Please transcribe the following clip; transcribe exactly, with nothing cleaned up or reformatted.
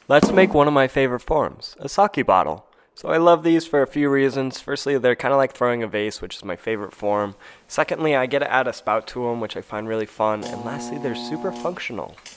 Let's make one of my favorite forms, a sake bottle. So I love these for a few reasons. Firstly, they're kind of like throwing a vase, which is my favorite form. Secondly, I get to add a spout to them, which I find really fun. And lastly, they're super functional.